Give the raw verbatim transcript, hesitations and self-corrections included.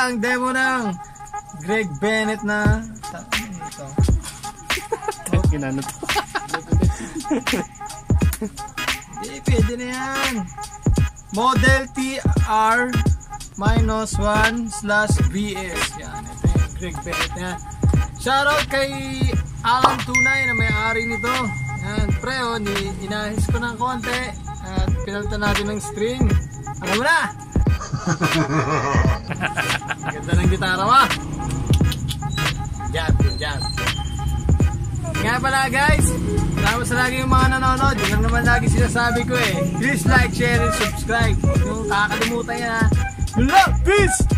ang demo ng Greg Bennett na ito. Kinanot. Hindi, pwede na yan. Model T R minus one slash V S. Yan, ito yung Greg Bennett yan. Shoutout kay Alan Tunay na may-ari nito. Yan, pre, oh, inahis ko ng konti at pinalitan natin ng string. Ano mo na? Ganda ng gitara mo. Jab, jab. Kaya pala guys, salamat sa lagi yung mga nanonood. Yun lang naman lagi sinasabi ko eh. Please like, share, and subscribe. Huwag nyo kakalimutan yan ha. Love, peace!